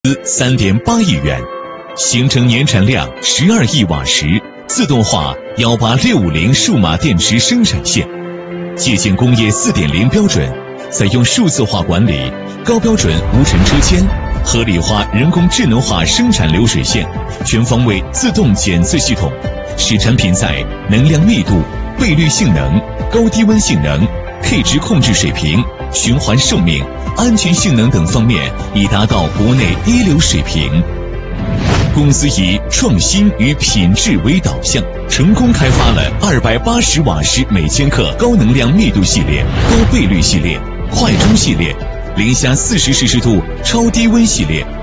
3.8亿元，形成年产量12亿瓦时，自动化18650数码电池生产线，借鉴工业4.0标准，采用数字化管理、高标准无尘车间、合理化人工智能化生产流水线、全方位自动检测系统，使产品在能量密度、倍率性能、高低温性能、K 值控制水平、循环寿命、安全性能等方面已达到国内一流水平。公司以创新与品质为导向，成功开发了280瓦时每千克高能量密度系列、高倍率系列、快充系列、零下40摄氏度超低温系列、